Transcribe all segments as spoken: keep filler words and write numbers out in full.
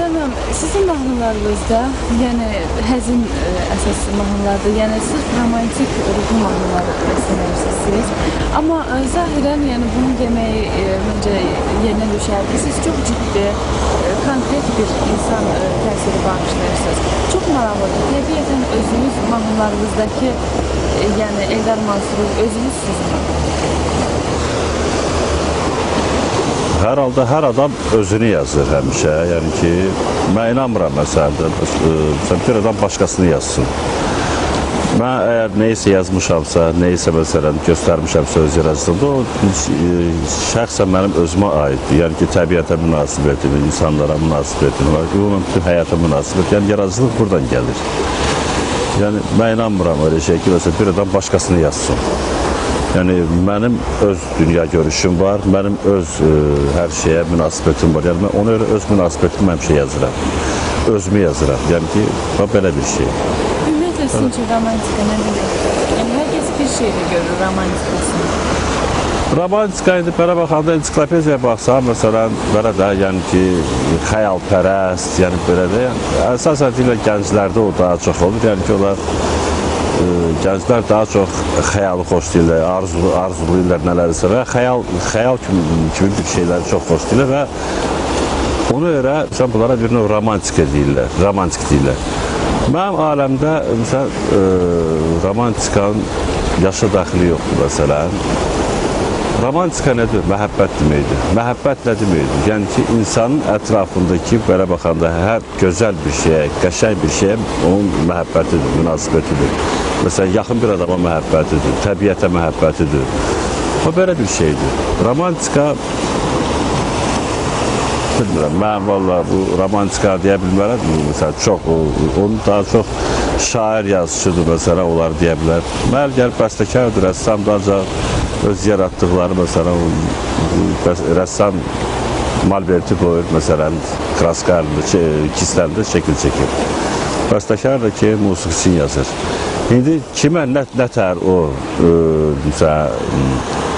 Ələm, sizin mahnılarınızda, yəni həzin ə, əsaslı mahnılardır, yəni sırf romantik ruhlu mahnıları bəstələyirsiniz. Amma ə, zahirən, yəni bunu deməyi ə, məncə yerinə düşərdi. Siz çox ciddi, ə, konkret bir insan ə, təsiri bağışlayırsınız. Çox maraqlıdır. Təbiətən özünüz mahnılarınızdakı, ə, yəni Eldar Mansurov özünüzsünüz. Hər halda hər adam özünü yazır həmişə. Yəni ki, mən inanmıram məsələn, bir adam başqasını yazsın. Mən əgər neysə yazmışamsa, neysə məsələn göstərmişəm söz yaradıcılığında, o şəxsən mənim özümə aiddir. Yəni ki, təbiətə münasibətim, insanlara münasibətim var, ümumən bütün həyata münasibət. Yəni yaradıcılıq buradan gəlir. Yəni mən inanmıram öyle şey ki, məsələn bir adam başqasını yazsın. Yəni mənim öz dünya görüşüm var, mənim öz ə, hər şeyə münasibətim var. Yəni mən ona görə öz münasibətimi həmişə yazıram. Özümü yazıram. Yəni ki, belə bir şey. Ümumiyyətlə sizin üçün romantika nə deməkdir? Yəni hər kəs bir şeylə görür romantikasını. Romantika indi belə baxanda ensiklopediyaya baxsam, məsələn, belə də, yəni ki, xəyalpərəst, yəni belə də, yəni, əsasən deyirlər gənclərdə o daha çox olur. Yəni ki, onlar gənclər daha çox xəyalı xoşlayırlar, arzulu, arzulayırlar nələrsə və xəyal, xəyal kimi, kimi bir şeyləri çox xoşlayırlar və ona görə sən bunlara bir növ romantik deyirlər, romantik deyirlər. Mənim aləmdə məsələn, e, romantikanın yaşa daxili yoxdur məsələn. Romantika nədir? Məhəbbət deməkdir. Məhəbbət nə deməkdir? Yəni ki, insanın ətrafındakı, belə baxanda, hər gözəl bir şeyə, qəşəng bir şeyə onun məhəbbətidir, münasibətidir. Məsələn, yaxın bir adama məhəbbətidir, təbiətə məhəbbətidir. O, belə bir şeydir. Romantika, bilmirəm, mən valla bu romantika deyə bilmərəm, məsələn, çox, onu daha çox şair yazıcıdır, məsələn, onlar deyə bilər. Mən gəlib bəstəkardır, rəssam da ancaq öz yaratdıqları, məsələn, rəssam malberti qoyur, məsələn, kraska əlində, kislərində şəkil çəkir. Bəstəkar da ki, musiqisini yazır. İndi kimə nə, nə tər o, e, məsələn,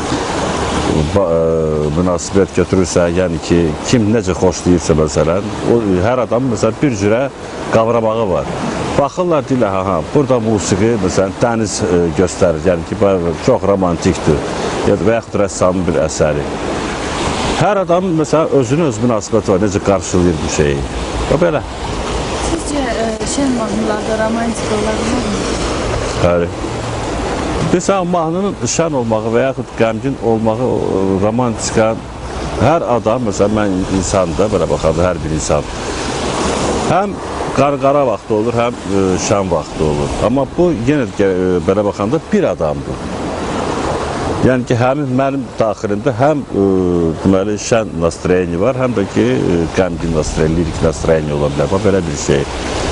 e, münasibət götürürsə, yəni ki, kim necə xoşlayırsa, məsələn, o, hər adam, məsələn, bir cürə qavramağı var. Baxırlar, deyirlər, ha, ha, burada musiqi, məsələn, dəniz e, göstərir, yəni ki, çox romantikdir və yaxud rəssamın bir əsəri. Hər adam, məsələn, özünün öz münasibəti var, necə qarşılayır bu şeyi. O, belə. Sizcə, e, şən mahnılarda romantik olabilir mi? Bəli. Məsələn, mahnının şən olmağı və yaxud qəmgin olmağı, romantika, hər adam, məsələn, mən insanda, belə baxanda, hər bir insan, həm qara vaxtı olur, həm e, şən vaxtı olur. Amma bu, yenə e, belə baxanda bir adamdır. Yəni ki, həmin mənim daxilimdə həm e, deməli, şən nastroyeni var, həm də ki, e, qəmgin nastroyeni, lirik nastroyeni ola bilər. Bu, belə bir şey.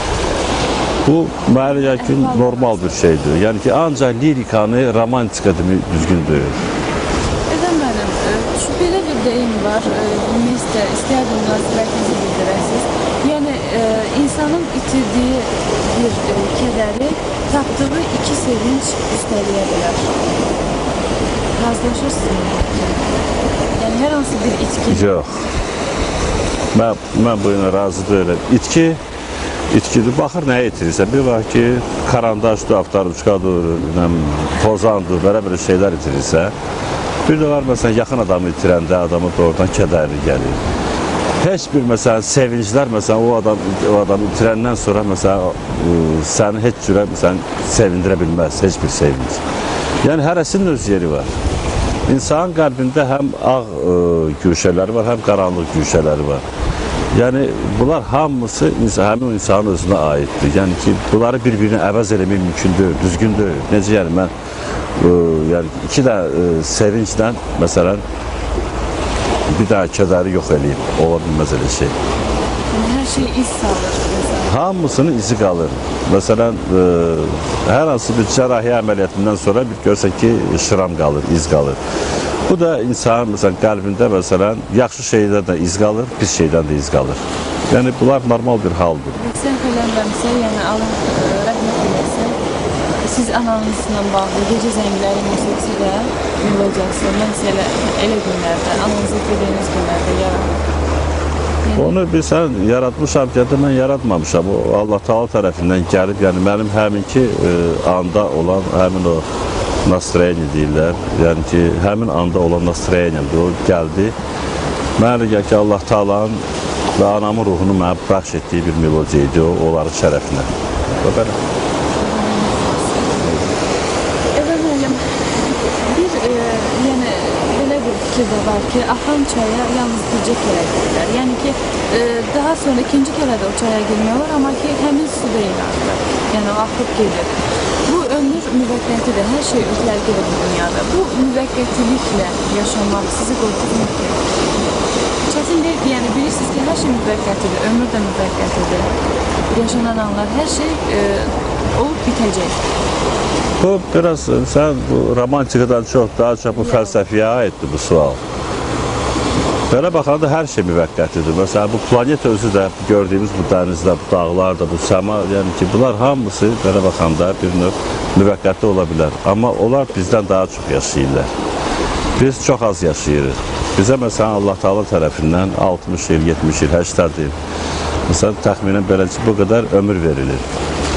Bu, mənə yəni ki, normal bir şeydir. Yəni ki, ancaq lirikanı romantika demək düzgün deyil. Edən mənim, şu belə bir deyim var, ümumiyyətlə, istəyərdim münasibətinizi bildirəsiniz. Yəni, e, insanın itirdiyi bir e, kədəri tapdığı iki sevinç üstəliyə bilər. Razılaşırsınız. Yəni, hər hansı bir itki. Yox. Mən, mən bu yana razı deyiləm. İtki, itkidir. Baxır, nəyə itirirsə. Bir var ki, karandaşdır, avtaruçkadır, pozandır, belə bir şeylər itirirsə. Bir də var, məsələn, yaxın adamı itirəndə adamı doğrudan kədərli gəlir. Heç bir, məsələn, sevinclər, məsələn, o adam, o adamı itirəndən sonra, məsələn, səni heç cürə, məsələn, sevindirə bilməz, heç bir sevinç. Yəni, hərəsinin öz yeri var. İnsanın qəlbində həm ağ e, güşələri var, həm qaranlıq güşələri var. Yəni, bunlar hamısı insan, həmin insanın özünə aiddir. Yəni ki, bunları bir-birini əvəz eləmək mümkün deyil, düzgün deyil. Necə, yəni, mən, e, yəni, iki də e, sevinclə, məsələn, bir daha kədəri yox eləyib, ola bilməz elə şey. Yəni, hər şey iz salır. Hamısının izi qalır. Məsələn, e, hər hansı bir cərrahi əməliyyatından sonra bir görsən ki, şıram qalır, iz qalır. Bu da insanın, məsələn, qəlbində, məsələn, yaxşı şeydən də iz qalır, pis şeydən də iz qalır. Yəni, bunlar normal bir haldır. Sən xələnləmsə, yəni, Allah rəhmət eləsə, siz ananızla bağlı gecə zəngləri musiqisi də olacaqsa, mən elə, elə günlərdə, ananızı dediyiniz günlərdə yaranır. Onu bir sən yaratmışam dedim, mən yaratmamışam. O Allah Taala tərəfindən gəlib, yəni mənim həminki e, anda olan həmin o nastroyeni deyirlər. Yəni ki, həmin anda olan nastroyenimdir. O gəldi. Mənə elə gəlir ki, Allah Taala'nın və anamın ruhunu mənə bəxş etdiyi bir melodiya idi o, onların şərəfinə. Və belə. Evet müəllim, bir e, yəni belə bir fikir də var ki, axan çaya yalnız bircə kərə girirlər. Yəni ki, e, daha sonra ikinci kərə də o çaya girmiyorlar, amma ki, həmin su deyil artıq. Yəni o axıb gedir. Bu ömür müvəqqətidir, hər şey üzlər gedir bu dünyada. Bu müvəqqətiliklə yaşamaq sizi qorxutmur ki? Çətin deyil ki, yəni bilirsiniz ki, hər şey müvəqqətidir, ömür də müvəqqətidir. Yaşanan anlar, hər şey e, olub bitəcək. Bu biraz sən bu romantikadan çox daha çox bu fəlsəfiyə aiddir bu sual. Belə baxanda hər şey müvəqqətidir. Məsələn, bu planet özü də gördüyümüz bu dənizdə, bu dağlar da, bu səma, yəni ki, bunlar hamısı belə baxanda bir növ müvəqqəti ola bilər. Amma onlar bizdən daha çox yaşayırlar. Biz çox az yaşayırıq. Bizə məsələn Allah Taala tərəfindən altmış il, yetmiş il, səksən il, məsələn təxminən beləcə bu qədər ömür verilir.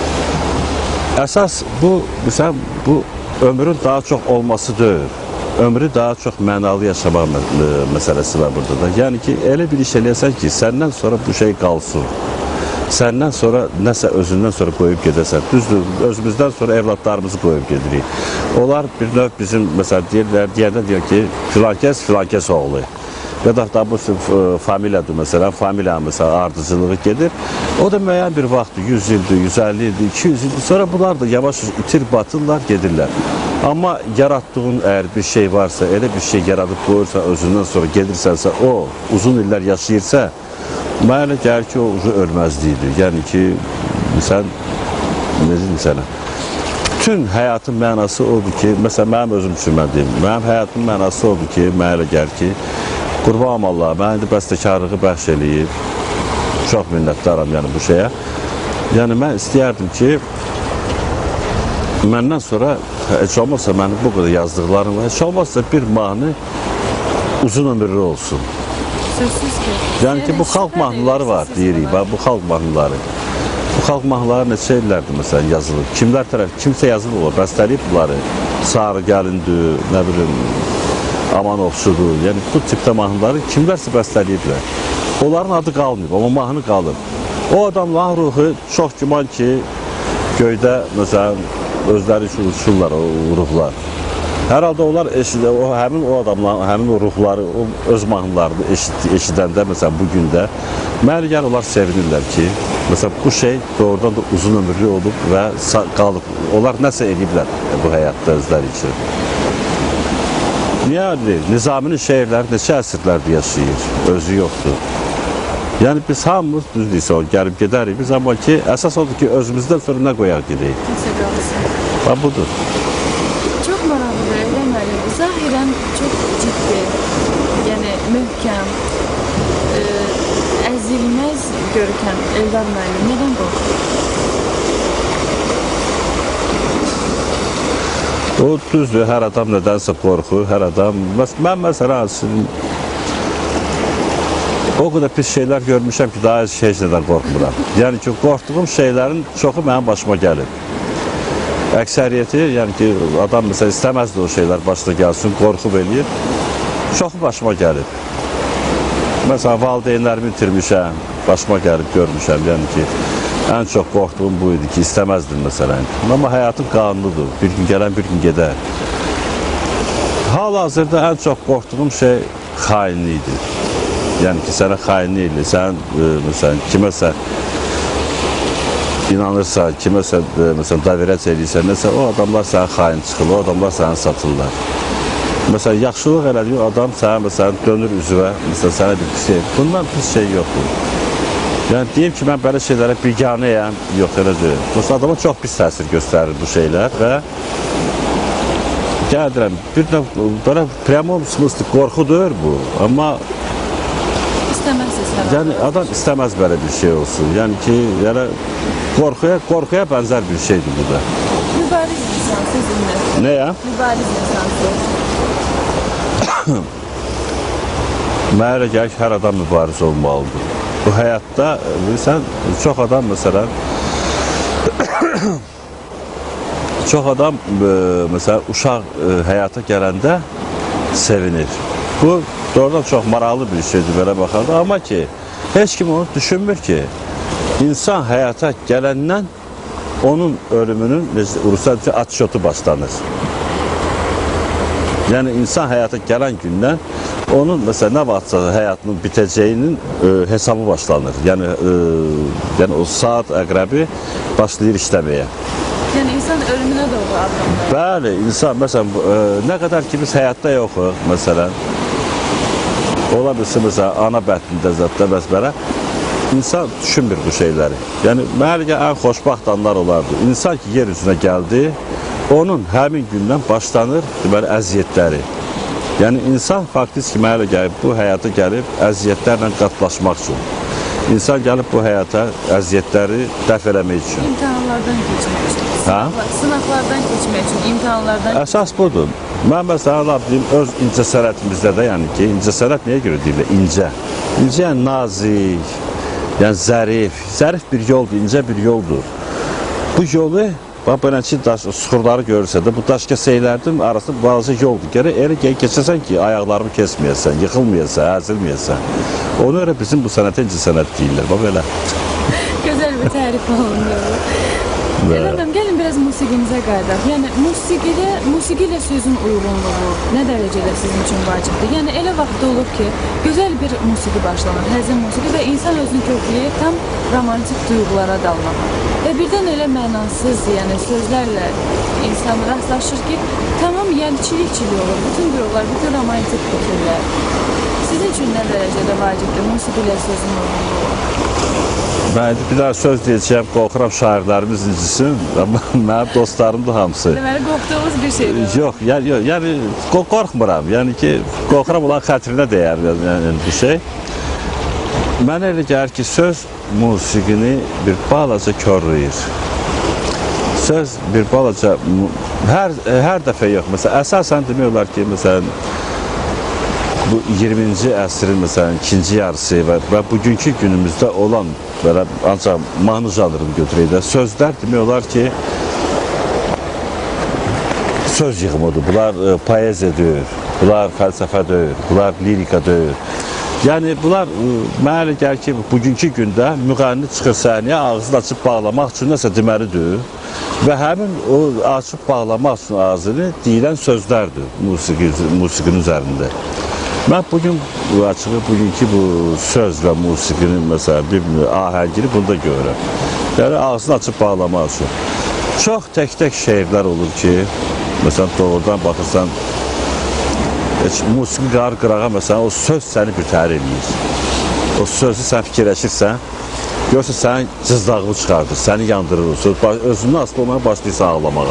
Əsas bu, məsələn, bu ömrün daha çox olması deyil. Ömrü daha çox mənalı yaşamaq məsələsi var burada da. Yəni ki, elə bir iş eləyəsən ki, səndən sonra bu şey qalsın. Səndən sonra nəsə özündən sonra qoyub gedəsən. Düzdür, özümüzdən sonra evlatlarımızı qoyub gedirik. Onlar bir növ bizim, məsələn, deyirlər, deyəndə deyir ki, filankəs, filankəs oğlu. Ya da da bu familiyadır, məsələn, familiyanın məsələn, ardıcılığı gedir. O da müəyyən bir vaxtdır, yüz ildir, yüz əlli ildir, iki yüz ildir. Sonra bunlar da yavaş itir batırlar, gedirlər. Amma yaratdığın əgər bir şey varsa, elə bir şey yaradıb qoyursan, özündən sonra gedirsənsə, o uzun illər yaşayırsa, mənə elə gəlir ki, o uzun ölməzliyidir. Yəni ki, sən, ne deyim sənə, bütün həyatın mənası odur ki, məsələn, mənim özüm üçün mən deyim, mənim həyatın mənası odur ki, mənə elə gəlir ki, qurbanım Allah, mən indi bəstəkarlığı bəxş eləyib, çox minnətdaram yəni bu şeyə. Yəni, mən istəyərdim ki, məndən sonra heç olmazsa mənim bu qədər yazdıqlarım var, heç olmazsa bir mahnı uzun ömürlü olsun. Sözsüz ki. Yəni ki, bu xalq mahnıları var, deyirik, bu xalq mahnıları. Bu xalq mahnıları neçə illərdir məsələn yazılır. Kimlər tərəf, kimsə yazılır olur, bəstəliyib bunları. Sarı gəlindür, nə bilim, aman oxşudur. Yəni bu tipdə mahnıları kimlərsə bəstəliyiblər. Onların adı qalmayıb, amma mahnı qalır. O adamların ruhu çox güman ki, göydə məsələn, özləri üçün uçurlar o ruhlar. Hər halda onlar eşidə, o, həmin o adamlar, həmin o ruhları, o öz mahnılarını eşit, eşidəndə, məsələn, bugün də, mənə gəl onlar sevinirlər ki, məsələn, bu şey doğrudan da uzun ömürlü olub və qalıb. Onlar nəsə ediblər bu həyatda özləri üçün. Niyə deyil? Nizaminin şeirləri neçə əsrlərdir yaşayır, özü yoxdur. Yəni biz hamımız düz deyilsə o gəlib gedərik biz, amma ki, əsas odur ki, özümüzdən sonra nə qoyaq gedək. Və budur. Çox maraqlıdır, elə müəllim. Zahirən çox ciddi, yəni möhkəm, e, əzilməz görkəm Eldar müəllim. Nədən qorxur? O düzdür, hər adam nədənsə qorxur, hər adam... Mən məsələn, o qədər pis şeylər görmüşəm ki, daha heç nədən qorxmuram. Yəni ki, qorxduğum şeylərin çoxu mənim başıma gəlib. Əksəriyyəti, yəni ki, adam məsələn istəməzdi o şeylər başına gəlsin, qorxub eləyir. Çoxu başıma gəlib. Məsələn, valideynlərimi itirmişəm, başıma gəlib görmüşəm. Yəni ki, ən çox qorxduğum bu idi ki, istəməzdim məsələn. Amma həyatın qanunudur, bir gün gələn, bir gün gedər. Hal-hazırda ən çox qorxduğum şey xainlikdir. Yəni ki, sənə xainlik edir, sən, e, məsələn, kiməsə inanırsan, kiməsə, e, məsələn, davirət edirsən, nəsə, o adamlar sənə xain çıxır, o adamlar sənə satırlar. Məsələn, yaxşılıq elədiyi adam sənə, məsələn, dönür üzvə, məsələn, sənə bir şey, bundan pis şey yoxdur. Yəni, deyim ki, mən belə şeylərə biganəyəm, yox, elə deyil. Dostlar, adama çox pis təsir göstərir bu şeylər və gəldirəm, bir də belə priyamom smıslı qorxudur bu, amma yəni adam istəməz belə bir şey olsun. Yəni ki, yəni qorxuya, qorxuya bənzər bir şeydir bu da. Mübariz insan sizinlə. Nə ya? Mübariz insan sizinlə. Mənə elə gəlir ki, hər adam mübariz olmalıdır. bu həyatda bilirsən, çox adam məsələn çox adam e, məsələn uşaq e, həyata gələndə sevinir. Bu doğrudan çox maraqlı bir şeydir belə baxanda, amma ki heç kim onu düşünmür ki insan həyata gələndən onun ölümünün Rusiyada atışotu başlanır. Yəni insan həyata gələn gündən onun məsələn nə vaxtsa həyatının bitəcəyinin e, hesabı başlanır. Yəni e, yəni o saat əqrəbi başlayır işləməyə. Yəni insan ölümünə doğru adlanır. Bəli, insan məsələn e, nə qədər ki biz həyatda yoxuq məsələn. Ola bilsin məsələn ana bətnində zətdə bəs belə insan düşünmür bu şeyləri. Yəni mənə ən xoşbaxt anlar olardı. İnsan ki yer üzünə gəldi, onun həmin gündən başlanır deməli əziyyətləri. Yəni insan faktiki mənə gəlib bu həyata gəlib əziyyətlərlə qatlaşmaq üçün. İnsan gəlib bu həyata əziyyətləri dəf eləmək üçün. İmtahanlardan keçmək üçün. Hə? Sınaqlardan keçmək üçün, imtahanlardan. Əsas budur. Mən məsələn deyim, öz incəsənətimizdə də, yəni ki, incəsənət nəyə görə deyirlər? İncə. İncə yəni nazik, yəni zərif. Zərif bir yoldur, incə bir yoldur. Bu yolu, bax belə ki, daş, suxurları görürsə də, bu daş kəsəklərinin arasında bazı yoldur. Gərək elə keçəsən ki, ayaqlarını kesməyəsən, yıxılmayəsən, əzilməyəsən. Ona görə bizim bu sənətə incəsənət deyirlər, bax belə. Gözəl bir tərif olunur. Efendim, gəlin biraz musiqimizə qayıdaq. Yəni, musiqidə, musiqi ilə sözün uyğunluğu nə dərəcədə sizin üçün vacibdir? Yəni, elə vaxt olur ki, gözəl bir musiqi başlanır, həzin musiqi və insan özünü kökləyir tam romantik duyğulara dalmağa. Və birdən elə mənasız, yəni sözlərlə insan rastlaşır ki, tamam, yəni çilik-çilik olur. Bütün duyğular, bütün romantik fikirlər. Sizin üçün nə dərəcədə vacibdir musiqi ilə sözün uyğunluğu? Mən bir daha söz deyəcəyəm, qorxuram şairlərimiz incisin, amma mənim dostlarımdır hamısı. Deməli, qorxduğunuz bir şeydir. Yox, yəni, yox, yəni qorxmuram, yəni ki, qorxuram olan xətrinə deyər yəni, bir şey. Mənə elə gəlir ki, söz musiqini bir balaca körləyir. Söz bir balaca, hər, hər dəfə yox, məsələn, əsasən demək olar ki, məsələn, bu iyirminci əsrin məsələn ikinci yarısı və, və bugünkü günümüzdə olan belə ancaq mahnı janrını götürək də sözlər demək olar ki söz yığımıdır. Bunlar e, poeziya deyil, bunlar fəlsəfə deyil, bunlar lirika deyil. Yəni bunlar e, mənə elə gəlir ki bugünkü gündə müğənni çıxır səhnəyə ağzını açıb bağlamaq üçün nəsə deməlidir və həmin o açıb bağlamaq üçün ağzını deyilən sözlərdir musiqi, musiqinin üzərində. Mən bugün açığı, bugünkü bu söz və musiqinin məsələn bir ahəngini bunda görürəm. Yəni ağzını açıb bağlamaq üçün. Çox tək-tək şeirlər olur ki, məsələn doğrudan baxırsan, heç musiqi qarı qırağa məsələn o söz səni bütər eləyir. O sözü sən fikirləşirsən, görürsən sənin cızdağını çıxardır, səni yandırır o söz, özündən asılı olmaya başlayırsan ağlamağa.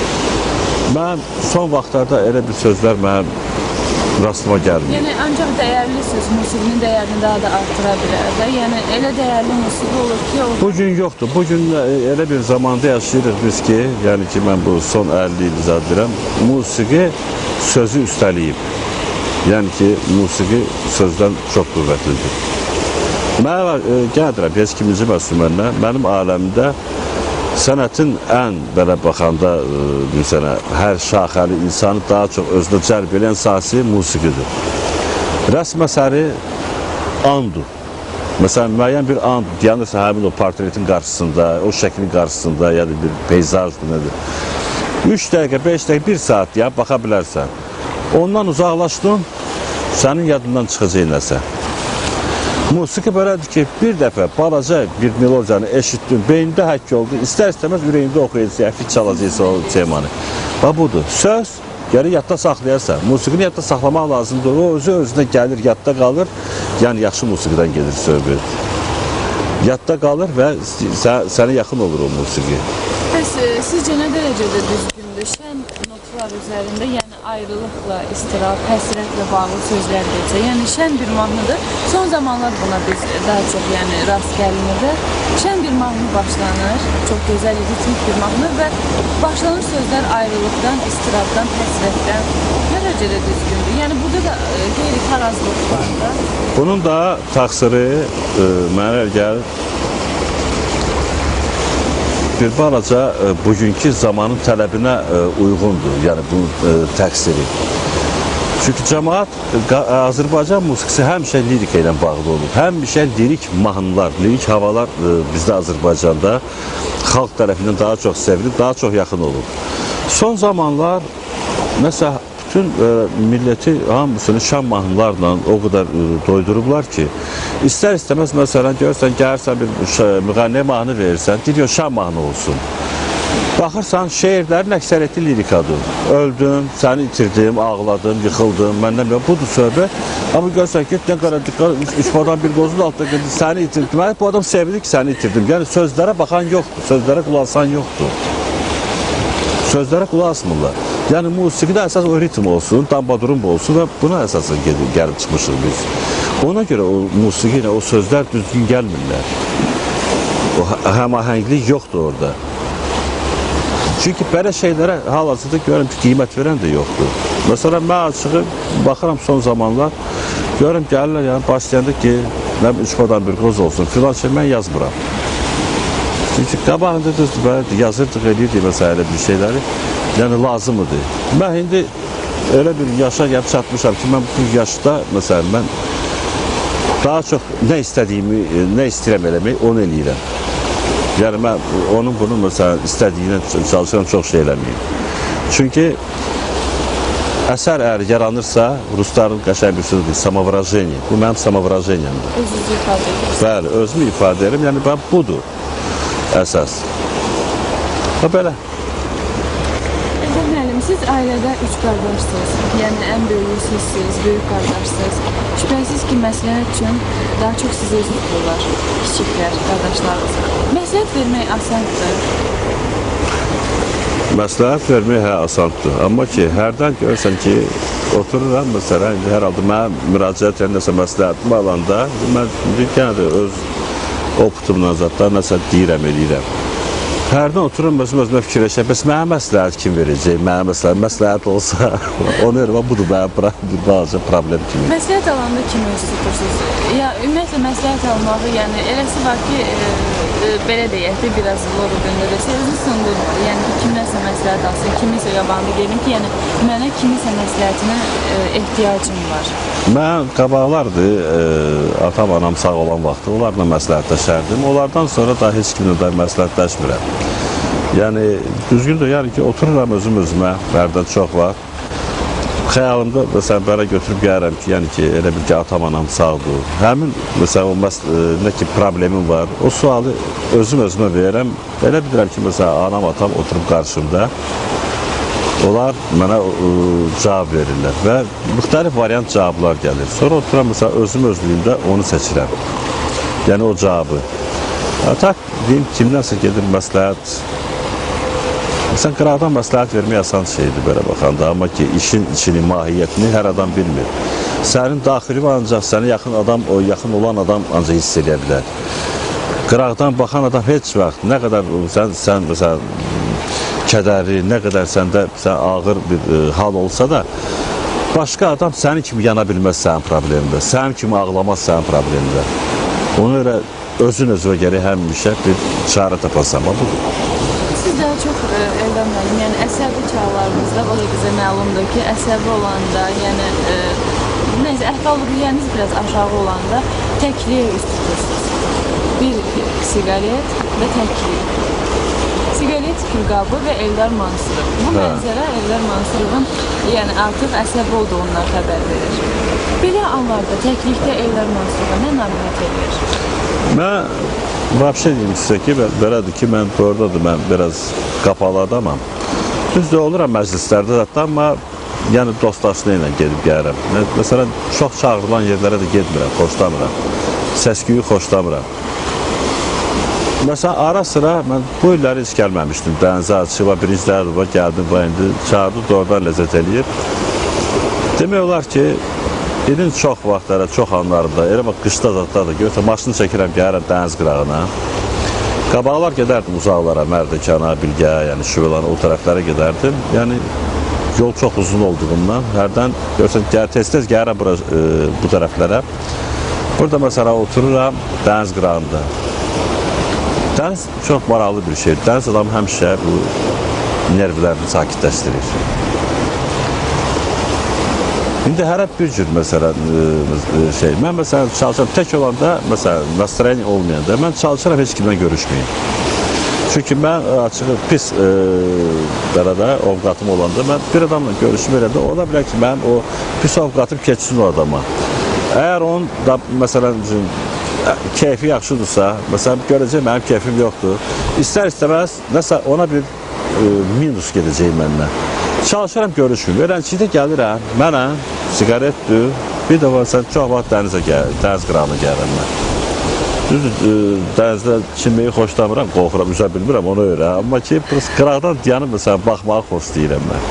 Mən son vaxtlarda elə bir sözlər mənim rastıma gəlmir. Yəni, ancaq dəyərli söz musiqinin dəyərini daha da artıra bilər də. Yəni, elə dəyərli musiqi olur ki, o... Bugün yoxdur. Bugün elə bir zamanda yaşayırıq biz ki, yəni ki, mən bu son əlli il izah edirəm, musiqi sözü üstəliyib. Yəni ki, musiqi sözdən çox qüvvətlidir. Mənə var, gəldirəm, heç kiminci məsum mənə, mənim aləmdə sənətin ən belə baxanda sənə, hər şaxəli insanı daha çox özünə cəlb edən sahəsi musiqidir. Rəsm əsəri andur. Məsələn, müəyyən bir and, deyəndirsə həmin o portretin qarşısında, o şəklin qarşısında, ya da bir peyzajdır, nədir. üç dəqiqə, beş dəqiqə, bir saat ya, baxa bilərsən. Ondan uzaqlaşdın, sənin yadından çıxacaq nəsə. Musiqi belədir ki, bir dəfə balaca bir melodiyanı eşitdin, beynində həkk oldu, istər-istəməz ürəyində oxuyacaq, fit çalacaqsa o temanı. Və budur, söz gəlir yadda saxlayarsan, musiqini yadda saxlamaq lazımdır, o özü özünə gəlir, yadda qalır, yəni yaxşı musiqidən gedir söhbət. Yadda qalır və sənə yaxın olur o musiqi. Bəs, sizcə nə dərəcədə düzgündür? Şən notlar üzərində, yəni ayrılıqla, istirab, həsrətlə bağlı sözlər deyəcək. Yəni şən bir mahnıdır. Son zamanlar buna biz daha çox yəni rast gəlinir və şən bir mahnı başlanır. Çox gözəl, ritmik bir mahnı və başlanır sözlər ayrılıqdan, istirabdan, həsrətdən. Nə dərəcədə düzgündür. Yəni burada da e, qeyri-tarazlıq var da. Bunun da təqsiri e, mənə elə gəlir bir balaca e, bugünkü zamanın tələbinə e, uyğundur, yəni bu e, təqsiri. Çünki cəmaat, e, Azərbaycan musiqisi həmişə lirika ilə bağlı olub. Həmişə lirik mahnılar, lirik havalar e, bizdə Azərbaycanda xalq tərəfindən daha çox sevilib, daha çox yaxın olub. Son zamanlar məsələn bütün e, milləti hamısını şən mahnılarla o qədər e, doydurublar ki, istər-istəməz məsələn görürsən, gəlirsən bir müğənniyə mahnı verirsən, deyir şən mahnı olsun. Baxırsan, şeirlərin əksəriyyəti lirikadır. Öldüm, səni itirdim, ağladım, yıxıldım, məndən bir budur söhbət. Amma görürsən ki, nə qədər dikkat, üç badan bir qozun altında qedir, səni itirdim. Deməli, bu adam sevdi ki, səni itirdim. Yəni sözlərə baxan yoxdur, sözlərə qulaq asan yoxdur. Sözlərə qulaq asmırlar. Yəni musiqidə əsas o ritm olsun, dambadurum olsun və buna əsasən gedib, gəlib çıxmışıq biz. Ona görə o musiqi ilə o sözlər düzgün gəlmirlər. O həmahənglik yoxdur orada. Çünki belə şeylərə hal-hazırda görürəm ki, qiymət verən də yoxdur. Məsələn, mən açığı baxıram son zamanlar, görürəm gəlirlər, yəni başlayanda ki, nə üç badan bir qoz olsun, filan şey mən yazmıram. Çünki qabağında düzdür, yazırdıq, edirdik məsələ bir şeyləri, yəni lazımdır. Mən indi elə bir yaşa gəlib çatmışam ki, mən bu yaşda, məsələn, mən daha çox nə istədiyimi, nə istəyirəm eləmək, onu eləyirəm. Yəni, mən onun bunu, məsələn, istədiyinə çalışıram, çox şey eləməyim. Çünki əsər əgər yaranırsa, rusların qəşəng bir sözüdür, samovrajenye. Bu mənim samovrajenyemdir. Özünüzü ifadə edirsiniz. Bəli, özümü ifadə edirəm, yəni mən budur əsas. Və belə. Əzəl müəllim, siz ailədə üç qardaşsınız. Yəni, ən böyüyü sizsiniz, böyük qardaşsınız. Şübhəsiz ki, məsləhət üçün daha çox sizə üz tuturlar, kiçiklər, qardaşlarınız. Məsləhət vermək asandır. Məsləhət vermək hə, asandır. Amma ki, hərdən görürsən ki, otururam, məsələn, hər halda mən müraciət edən nəsə məsləhətim alanda, mən yenə də öz oputumla zatlar nəsə deyirəm, eləyirəm. Hərdən otururam, özüm-özümə fikirləşəm, bəs mənə məsləhət kim verəcək? Mənə məsləhət, məsləhət olsa, onu verim, budur mənim bir balaca problem kimi. Məsləhət alanda kimi öz tutursunuz? Ya, ümumiyyətlə, məsləhət almağı, yəni, eləsi var ki, e, e, belə deyək də, biraz zor göndərəsə, özünü sındırmır. Yəni, kimləsə məsləhət alsın, kimisə yabandı gelin ki, yəni, mənə kimisə məsləhətinə e, ehtiyacım var. Mən qabaqlardır, e, atam, anam sağ olan vaxtı, onlarla məsləhətləşərdim. Onlardan sonra da heç kimlə də məsləhətləşmirəm. Yəni, düzgündür, yəni ki, otururam özüm özümə, hərdən çox var. Xəyalımda, məsələn, belə götürüb gəlirəm ki, yəni ki, elə bil ki, atam, anam sağdır. Həmin, məsələn, o məs nə ki, problemim var, o sualı özüm özümə verirəm. Elə bilirəm ki, məsələn, anam, atam oturub qarşımda. Onlar mənə ə, cavab verirlər və müxtəlif variant cavablar gəlir. Sonra oturam, məsələn, özüm özlüyümdə onu seçirəm. Yəni, o cavabı. Tak, deyim, kimdənsə gedir məsləhət. Məsələn, qıraqdan məsləhət vermək asan şeydir, belə baxanda. Amma ki, işin içini, mahiyyətini hər adam bilmir. Sənin daxili var, ancaq sənə yaxın adam, o yaxın olan adam ancaq hiss edə bilər. Qıraqdan baxan adam heç vaxt, nə qədər sən, sən məsələn, kədərli, nə qədər səndə sən ağır bir e, hal olsa da, başqa adam sənin kimi yana bilməz sənin problemində, sənin kimi ağlamaz sənin problemində. Ona görə özün özünə gərək həmişə bir çarə tapasan, budur. Siz daha çox e, Eldar müəllim, yəni əsəbi çağlarınızda, o da bizə məlumdur ki, əsəbi olanda, yəni e, neysə, əhval-ruhiyyəniz biraz aşağı olanda təkliyə üst tutursunuz. Bir siqaret və təklik. Siqaret külqabı və Eldar Mansurov. Bu hə. Mənzərə Eldar Mansurovun yəni artıq əsəbi olduğundan xəbər verir. Belə anlarda təklikdə Eldar Mansurova nə narahat edir? Mən vəbşə deyim sizə ki, belədir ki, mən doğrudadır, mən biraz qapalı adamam. Düzdür, oluram məclislərdə də, amma yəni dostlaşına ilə gedib gəlirəm. Məsələn, çox çağırılan yerlərə də gedmirəm, xoşlamıram. Səsküyü xoşlamıram. Məsələn, ara sıra mən bu illəri heç gəlməmişdim. Dənizə açıqla, birinci dəfə gəldim, indi çağırdı, doğrudan ləzzət eləyir. Demək olar ki, ilin çox vaxtları, çox anlarında, elə bax qışda da da görsə, maşını çəkirəm, gəlirəm dəniz qırağına. Qabaqlar gedərdim uzaqlara, Mərdəkana, Bilgə, yəni Şüvəlana, o tərəflərə gedərdim. Yəni, yol çox uzun olduğundan, hərdən görsən, tez-tez gəlirəm bura, e, bu tərəflərə. Burada məsələn otururam dəniz qırağında. Dəniz çox maraqlı bir şey. Dəniz adamı həmişə bu nervlərini sakitləşdirir. İndi hərə bir cür məsələn şey. Mən məsələn çalışıram tək olanda, məsələn, nastroyeniya olmayanda mən çalışıram heç kimlə görüşməyim. Çünki mən açığı pis e, dərədə ovqatım olanda mən bir adamla görüşüm eləndə ola bilər ki, mən o pis ovqatım keçsin o adama. Əgər onun da məsələn keyfi yaxşıdırsa, məsələn görəcək mənim keyfim yoxdur. İstər-istəməz nəsə ona bir e, minus gedəcək məndən. Çalışıram görüşməyim. Öyrəncidə gəlirəm, mənəm, siqaretdir, bir də var, sən çox vaxt dənizə gəl, dəniz qırağına gəlirəm mən. Düzdür, dənizdə çinməyi xoşlamıram, qorxuram, üzə bilmirəm, onu öyrə. Amma ki, qıraqdan yanım, məsələn, baxmağı xoş deyirəm mən.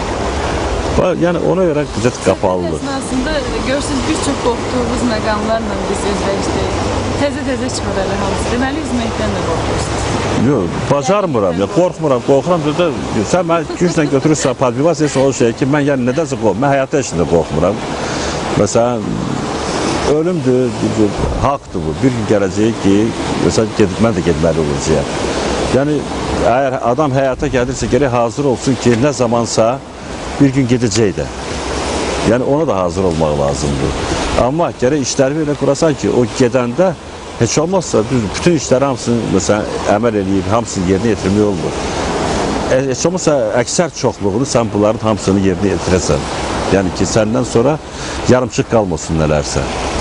Yəni, ona görə qıcət qapalıdır. Əsnasında görürsünüz, bir çox qorxduğumuz məqamlarla biz özləşdik. Təzə-təzə çıxır ələ hamısı. Deməli, üzməkdən də qorxursunuz. Yox, bacarmıram, ya, qorxmuram, qorxuram. Sən mən güclə götürürsən, padvivasiyası o şey ki, mən yəni nədənsə qorxmuram. Mən həyatda işində qorxmuram. Məsələn, ölümdür, haqdır bu. Bir gün gələcək ki, məsələn, mən də getməli olacaq. Yəni, əgər adam həyata gəlirsə, gərək hazır olsun ki, nə zamansa bir gün gedəcək də. Yəni, ona da hazır olmaq lazımdır. Amma gərək işləri elə qurasan ki, o gedəndə heç olmazsa bütün işləri hamısını məsələn, əməl eləyib, hamısını yerinə yetirmək olmur. Heç olmazsa əksər çoxluğunu sən bunların hamısını yerinə yetirəsən. Yəni ki, səndən sonra yarımçıq qalmasın nələrsə.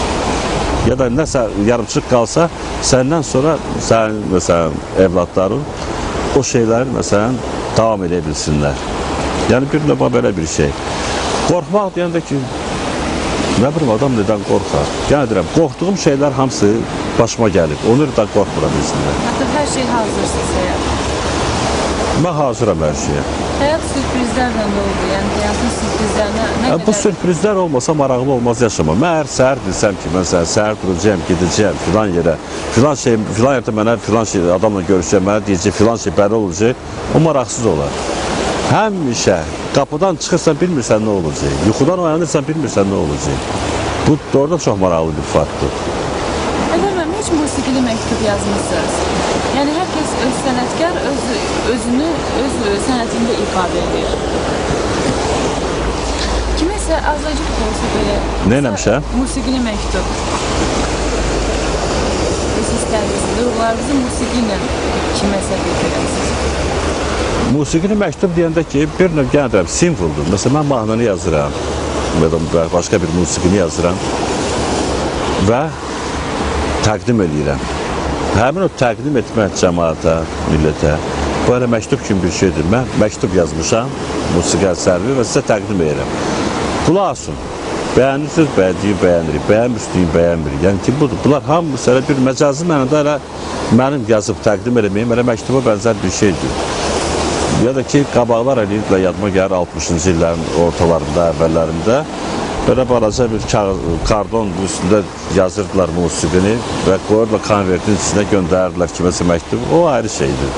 Ya da nəsə yarımçıq qalsa, səndən sonra sənin məsələn, evladların o şeyləri məsələn, davam edə bilsinlər. Yəni bir növ belə bir şey. Qorxmaq deyəndə ki, nə bilim adam nədən qorxar? Yəni deyirəm, qorxduğum şeylər hamısı başıma gəlib. Onu da qorxmuram içində. Artıq hər şey hazırsınız həyat. Mən hazıram hər şeyə. Həyat sürprizlərlə doldu. Yəni həyatın sürprizlərinə nə qədər... Bu sürprizlər olmasa maraqlı olmaz yaşama. Mən hər səhər bilsəm ki, məsələn, səhər duracağım, gedəcəyəm filan yerə, filan şey, filan yerdə mənə filan şey adamla görüşəcəm, mənə deyəcək filan şey belə olacaq, o maraqsız olar. Həmişə qapıdan çıxırsan, bilmirsən nə olacaq. Yuxudan oyanırsan, bilmirsən nə olacaq. Bu doğrudan çox maraqlı bir faktdır. Əlbəttə, mən heç musiqili məktub yazmışsınız. Yəni, hər kəs öz sənətkar öz, özünü öz sənətində ifadə edir. Kiməsə azacıq da olsa belə... Nə eləmişəm? Musiqili məktub. Siz kəndiniz, duyğularınızı musiqi ilə kiməsə bildirərsiniz. Musiqini məktub deyəndə ki, bir növ gəldirəm, simvoldur. Məsələn, mən mahnını yazıram, başqa bir musiqini yazıram və təqdim edirəm. Həmin o təqdim etmək cəmaata, millətə, bu hələ məktub kimi bir şeydir. Mən məktub yazmışam, musiqi əsəri və sizə təqdim edirəm. Qulaq asın, bəyənirsiniz, bəyəndiyi bəyənirik, bəyənmirsiniz, bəyənmirik. Yəni ki, budur. Bunlar hamısı bir məcazi mənada elə mənim yazıb təqdim eləməyim, elə məktuba bənzər bir şeydir. Ya da ki, qabaqlar eləyirdilər, yadıma gəlir altmışıncı illərin ortalarında, əvvəllərində belə balaca bir kardon üstündə yazırdılar musiqini və qoyurdular konvertin içində göndərirdilər kiməsə məktub. O ayrı şeydir.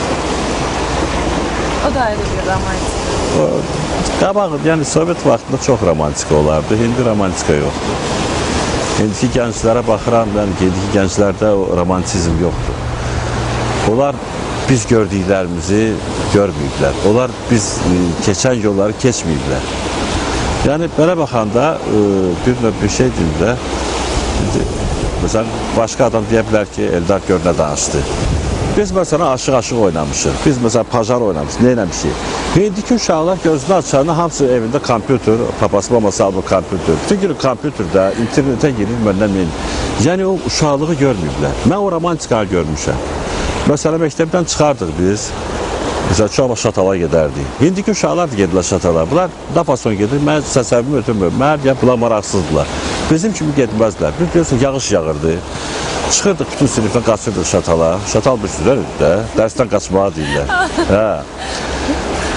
O da ayrı bir romantik. Qabaq, yəni Sovet vaxtında çox romantik olardı, indi romantika yoxdur. İndiki gənclərə baxıram, yəni indiki gənclərdə o romantizm yoxdur. Onlar biz gördüklərimizi görməyiblər. Onlar biz keçən yolları keçməyiblər. Yəni, belə baxanda bir növ bir şey deyil də, məsələn, başqa adam deyə bilər ki, Eldar gör nə danışdı. Biz məsələn, aşıq-aşıq oynamışıq. Biz məsələn, pajar oynamışıq, nə eləmişik? İndiki uşaqlar gözünü açarına hamısı evində kompüter, papası maması alıb kompüter. Bütün günü kompüterdə, internetə girir, məndən neyini. Yəni, o uşaqlığı görməyiblər. Mən o romantikanı görmüşəm. Məsələn, məktəbdən çıxardıq biz, məsələn, çox şatala gedərdik. İndiki uşaqlar da gedirlər şatala. Bunlar da fason gedir, mən səsəbimi ötürmür. Mən ya, bunlar maraqsızdırlar. Bizim kimi getməzlər. Bir görürsən, yağış yağırdı. Çıxırdıq bütün sinifdən, qaçırdıq şatala. Şatal bir sürər də, dərsdən qaçmağa deyirlər. Hə.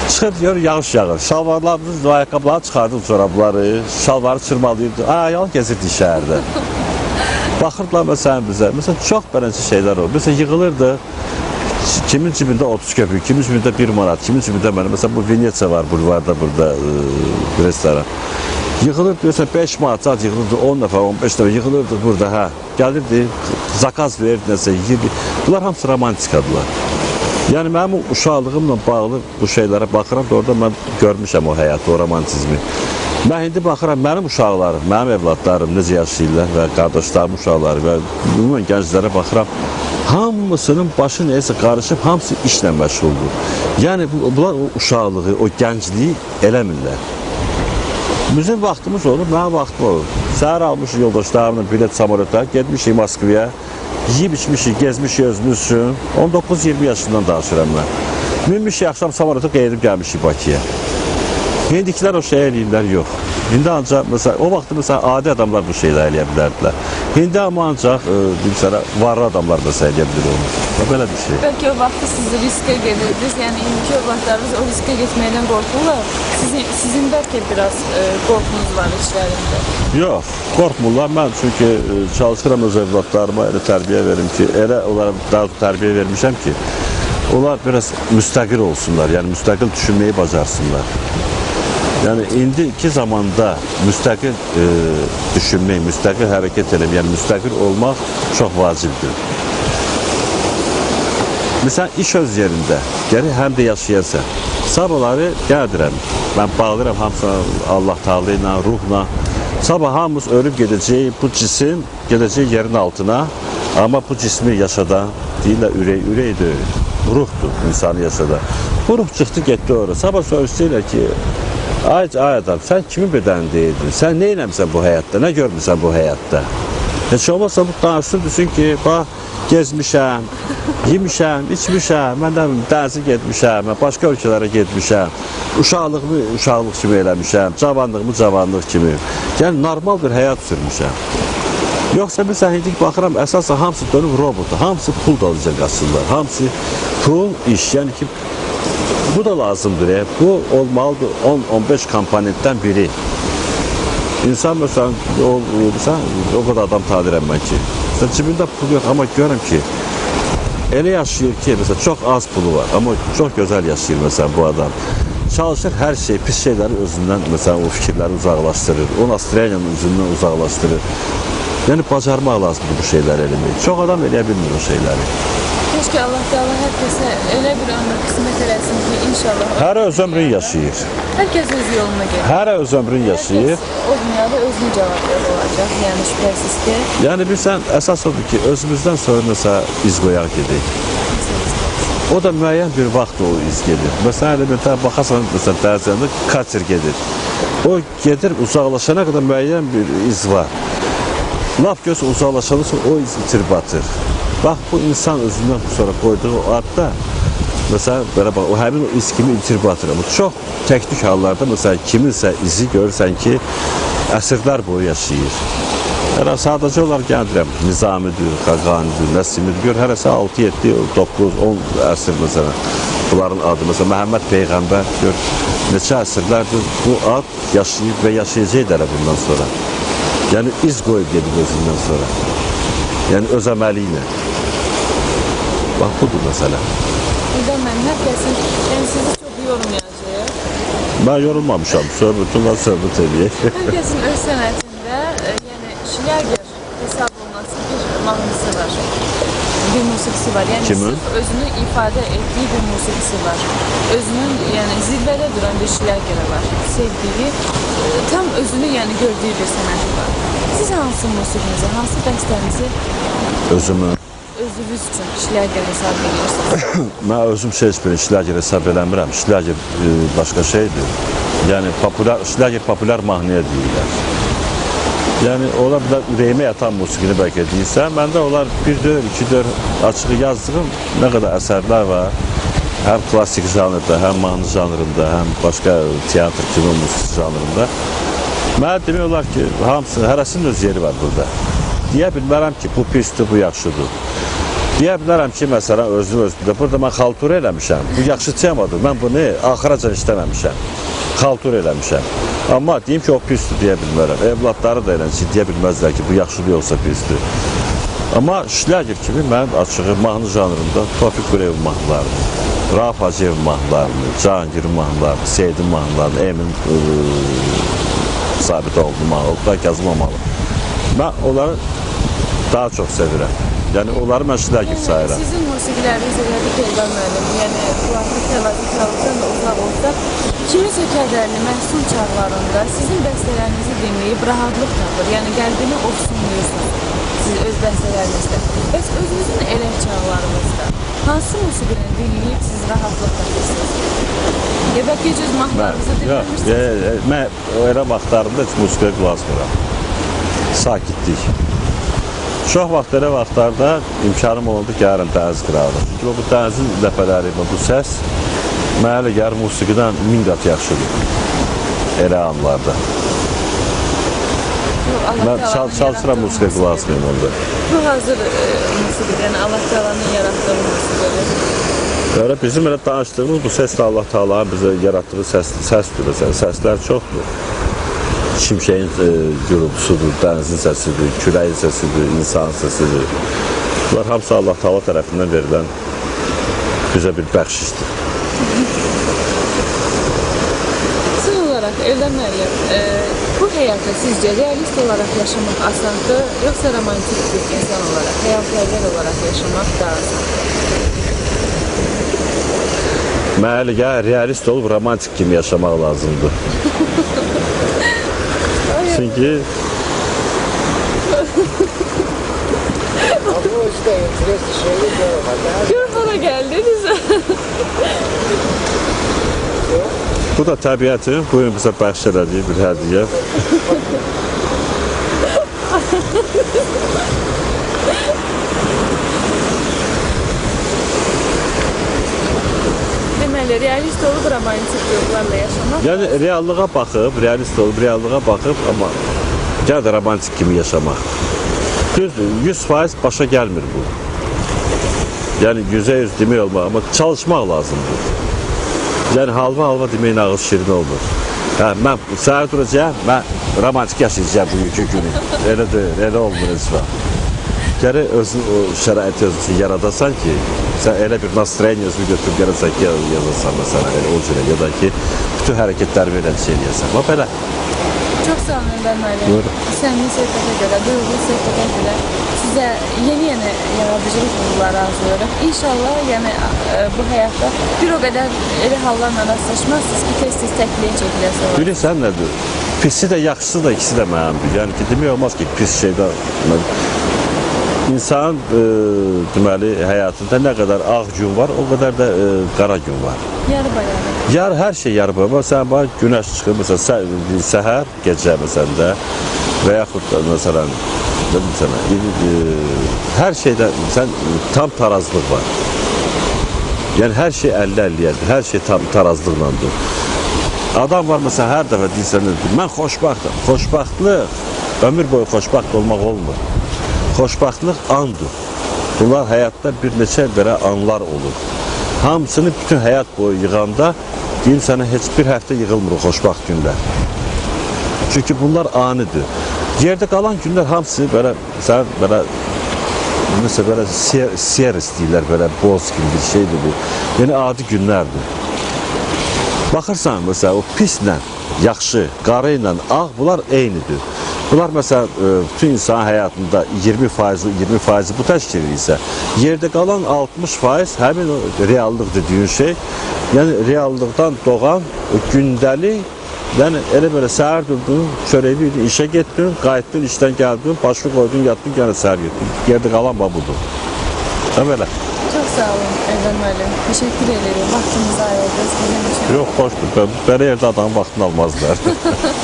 Çıxır diyor, yağış yağır. Şalvarlarımızı, ayaqqabıları çıxardı, çorabları, şalvarı çırmalıydı. Ayalı gezirdi şəhərdə. Baxırdılar məsələn bizə. Məsələn, çox beləncə şeylər olur. Məsələn, yığılırdı. Kimin cibində otuz köpük, kimin cibində bir manat, kimin cibində mənə. Məsələn, bu Venetsiya var bulvarda burada e, restoran. Yığılırdı, mesela beş manat saat yığılırdı, on dəfə, on beş dəfə yığılırdı burada, hə. Gəlirdi, zakaz verirdi, nəsə, yiyirdi. Bunlar hamısı romantikadılar. Yəni, mənim uşaqlığımla bağlı bu şeylərə baxıram da orada mən görmüşəm o həyatı, o romantizmi. Mən indi baxıram, mənim uşaqlarım, mənim evladlarım necə yaşayırlar və qardaşlarım uşaqları və ümumən gənclərə baxıram, hamısının başı neysə qarışıb, hamısı işlə məşğuldur. Yəni, bunlar o uşaqlığı, o gəncliyi eləmirlər. Bizim vaxtımız olur, mənim vaxtım olur. Səhər almışıq yoldaşlarımla bilet samolotlar, getmişik Moskvaya, yiyib içmişik, gezmişik özümüz üçün. on doqquz iyirmi yaşından danışıram mən. Minmişik axşam samolota qeydib gəlmişik Bakıya. İndikilər o şey eləyirlər, yox. İndi ancaq, məsələn, o vaxtda məsələn, adi adamlar bu şeyləri eləyə bilərdilər. İndi amma ancaq, e, bilsənə, varlı adamlar məsələn eləyə bilir onu. Belə bir şey. Bəlkə o vaxtda siz riskə gedirdiniz, yəni indiki övladlarınız o riskə getməkdən qorxurlar. Sizin, sizin bəlkə biraz e, qorxunuz var işlərində. Yox, qorxmurlar. Mən çünki e, çalışıram öz evladlarıma elə tərbiyə verim ki, elə onlara daha tərbiyə vermişəm ki, onlar biraz müstəqil olsunlar, yəni müstəqil düşünməyi bacarsınlar. Yəni, indiki zamanda müstəqil e, düşünmək, müstəqil hərəkət eləmək, yəni müstəqil olmaq çox vacibdir. Məsələn, iş öz yerində, gəlir həm də yaşayarsan. Sabahları gəldirəm, mən bağlayıram hamısına Allah Teala ilə, ruhla. Sabah hamımız ölüb gedəcək, bu cisim gedəcək yerin altına, amma bu cismi yaşadan, deyirlər ürək, ürək deyil, ruhdur insanı yaşadan. Bu ruh çıxdı, getdi oraya. Sabah soruşdururlar ki, Ay, ay adam, sən kimin bədəni deyirdin? Sən nə eləmsən bu həyatda? Nə görmüsən bu həyatda? Heç olmazsa bu danışsın, düşün ki, bax, gezmişəm, yemişəm, içmişəm, mən də dənizə getmişəm, mən başqa ölkələrə getmişəm, uşaqlığımı uşaqlıq kimi eləmişəm, cavanlığımı cavanlıq kimi. Yəni, normal bir həyat sürmüşəm. Yoxsa biz indi baxıram, əsasən hamısı dönüb robotdur, hamısı pul dalıca qaçırlar, hamısı pul, iş, yəni ki, bu da lazımdır. E. Bu olmalıdır on on beş komponentdən biri. İnsan məsələn, o, məsələn, o qədər adam tanıyıram mən ki. Məsələn, cibində pul yox, amma görürüm ki, elə yaşayır ki, məsələn, çox az pulu var, amma çox gözəl yaşayır məsələn bu adam. Çalışır hər şey, pis şeyləri özündən, məsələn, o fikirləri uzaqlaşdırır, o nastroyanın üzündən uzaqlaşdırır. Yəni, bacarmaq lazımdır bu şeyləri eləmək. Çox adam eləyə bilmir o şeyləri. Keşke Allah Teala herkese öyle bir ömür kısmet eləsin ki inşallah. Hər öz ömrünü yaşayır. Herkes öz yoluna gelir. Hər öz ömrünü yaşayır. Herkes o dünyada özünün cevapları olacak. Yani şüphesiz ki. Yani bilsən, əsas odur ki, özümüzdən sonra mesela iz qoyaq gedik. O da müəyyən bir vaxt o iz gedir. Məsələn, elementər baxarsan, məsələn, dənizlərində kater gedir. O gedir, uzaqlaşana qədər müəyyən bir iz var. Laf göz uzaqlaşanırsa o iz itirib batır. Bax, bu insan özündən sonra qoyduğu o adda, məsələn, belə bax, o həmin o iz kimi itirib batır. Amma çox təknik hallarda, məsələn, kiminsə izi görürsən ki, əsrlər boyu yaşayır. Yəni, sadəcə olaraq gəldirəm, Nizamidir, Xaqanidir, Nəsimidir, gör, hərəsə altı, yeddi, doqquz, on əsr, məsələn, bunların adı, məsələn, Məhəmməd Peyğəmbər, gör, neçə əsrlərdir bu ad yaşayıb və yaşayacaq dələ bundan sonra. Yəni, iz qoyub gedib özündən sonra. Yəni, öz əməli ilə. Bax, budur məsələ. Buradan mən hər kəsin, yəni sizi çox yormayacaq. Mən yorulmamışam, söhbətundan söhbət edəyək. Hər kəsin öz sənətində, yəni, şilyager hesab olması bir mahnısı var. Bir musiqisi var. Yəni, kimin? Sırf özünü ifadə etdiyi bir musiqisi var. Özünün, yəni, zirvədə duran bir şilyageri var. Sevdiyi, tam özünü, yəni, gördüyü bir sənəti var. Siz hansı musiqinizi, hansı dəstənizi Özümü? Özünüz üçün şilyager hesab edirsiniz? Mən özüm şey hiçbir şilyager hesab eləmirəm. Şilyager e, başqa şeydir. Yəni, popular, şilyager popular mahnıya deyirlər. Yəni, ola bilər ürəyimə yatan musiqini bəlkə deyirsən, məndə onlar bir dör, iki dör açığı yazdığım nə qədər əsərlər var. Həm klassik janrda, həm mahnı janrında, həm başqa teatr, kino musiqisi janrında. Mənə demək olar ki, hamısı, hərəsinin öz yeri var burada. Deyə bilmərəm ki, bu pisdir, bu yaxşıdır. Deyə bilərəm ki, məsələn, özüm özümdə, burada mən xaltura eləmişəm, bu yaxşı çıxmadı, mən bunu axıracan işləməmişəm, xaltura eləmişəm. Amma deyim ki, o pisdir deyə bilmərəm, evladları da elə ki, deyə bilməzlər ki, bu yaxşı yoxsa pisdir. Amma şləgir kimi mən açığı mahnı janrında Tofiq Qureyevin mahnılarını, Rauf Hacıyevin mahnılarını, Cahangirin mahnılarını, Seyidin mahnılarını, Emin Sabitoğlu'nun mahnılarını, Oktay Kazımamalı. Mən onları daha çox sevirəm. Yəni, onları mən şləgir sayıram. Sizin musiqiləriniz elədir ki, Elvan müəllim, yəni kulaqlı təvazı çalırsan da uzaq olsa, kimisə kədərli məhsul çağlarında sizin bəstələrinizi dinləyib rahatlıq tapır, yəni qəlbini ofsunluyursunuz siz öz bəstələrinizdə. Bəs özünüzün elə çağlarınızda hansı musiqini dinləyib siz rahatlıq tapırsınız? Ya bəlkə heç öz mahnılarınızı dinləmirsiniz? Mən elə vaxtlarında heç musiqiyə qulaq asmıram. Sakitlik. Çox vaxt elə vaxtlarda imkanım oldu ki, gəlirəm dəniz qırağıdır. Çünki bu dənizin ləpələri, bu səs mənə elə gəlir musiqidən min qat yaxşıdır elə anlarda. Mən çalışıram musiqiyə qulaq asmayım onda. Bu hazır musiqidir, yəni Allah Teala'nın yaratdığı musiqidir. Öyle bizim elə danışdığımız bu səs də Allah Teala'nın bizə yaratdığı səsdir. Səslər çoxdur. Şimşəyin e, gürültüsüdür, dənizin səsidir, küləyin səsidir, insanın səsidir. Bunlar hamısı Allah Teala tərəfindən verilən bizə bir bəxşişdir. Son olaraq Elvan müəllim, e, bu həyatı sizcə realist olaraq yaşamaq asandır, yoxsa romantik bir insan olaraq, həyatpərvər olaraq yaşamaq daha asandır? Mənə elə gəlir, realist olub romantik kimi yaşamaq lazımdır. Çünki Gör bana geldiniz. bu da təbiətin bu gün bizə bəxş elədiyi bir hədiyyə. Deməli, realist olub romantik duyğularla yaşamaq. Yəni reallığa baxıb, realist olub, reallığa baxıb, amma gəl də romantik kimi yaşamaq. Düzdür, yüz faiz başa gəlmir bu. Yəni yüzə yüz demək olmaq, amma çalışmaq lazımdır. Yəni halva-halva deməyin ağız şirin olmur. Hə, mən səhər duracağım, mən romantik yaşayacağım bu iki günü. Elə deyil, elə olmur heç vaxt. Gərək özün o şəraiti özün yaradasan ki, sən elə bir nastroyeni özünü götürüb gəlirsən ki, yazasan məsələn, elə o cürə, ya da ki, bütün hərəkətləri belə şey eləyəsən. Bax, belə. Çox sağ olun Elvan müəllim. Səmimi söhbətə görə, duyğulu söhbətə görə sizə yeni-yeni yaradıcılıq duyğuları arzulayırıq. İnşallah, yəni bu həyatda bir o qədər elə hallarla rastlaşmazsınız ki, tez-tez təkliyə çəkiləsi olur. Bilirsən nədir? Pisi də, yaxşısı da, ikisi də mənimdir. Yəni ki, demək olmaz ki, pis şeydən... İnsanın e, deməli, həyatında nə qədər ağ gün var, o qədər də e, qara gün var. Yarı bayağı. Yar, hər şey yarı bayağı. Sən bax, günəş çıxır, məsələn, səhər, gecə məsələn də və yaxud da, məsələn, dedim sənə, e, hər şeydə sən, tam tarazlıq var. Yəni, hər şey əlli əlliyyədir, hər şey tam tarazlıqlandır. Adam var, məsələn, hər dəfə deyirsən, mən xoşbaxtım. Xoşbaxtlıq, ömür boyu xoşbaxt olmaq olmur. Xoşbaxtlıq andır. Bunlar həyatda bir neçə belə anlar olur. Hamısını bütün həyat boyu yığanda, deyim sənə, heç bir həftə yığılmır o xoşbaxt günlər. Çünki bunlar anidir. Yerdə qalan günlər hamısı belə, sən belə, mesela belə siyer istəyirlər, belə boz kimi bir şeydir bu. Yəni adi günlərdir. Baxırsan, mesela o pislə, yaxşı, qarı ilə ağ, bunlar eynidir. Bunlar mesela bütün insan həyatında iyirmi faiz, iyirmi faiz bu təşkil edirsə, yerdə qalan altmış faiz həmin o reallıq dediyin şey, yəni reallıqdan doğan o gündəlik, yəni elə belə səhər durdun, çörəyi yedin, işə getdin, qayıtdın, işdən gəldin, başını qoydun, yatdın, yenə səhər getdin. Yerdə qalan budur. Da belə. Çox sağ olun Elvan müəllim. Təşəkkür ederim. Vaxtınızı ayırdınız bizim üçün. Yox, xoşdur. Belə yerdə adamın vaxtını almazlar.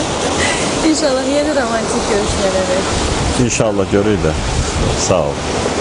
İnşallah yeni romantik görüşmələri. İnşallah görürlər. Sağ olun.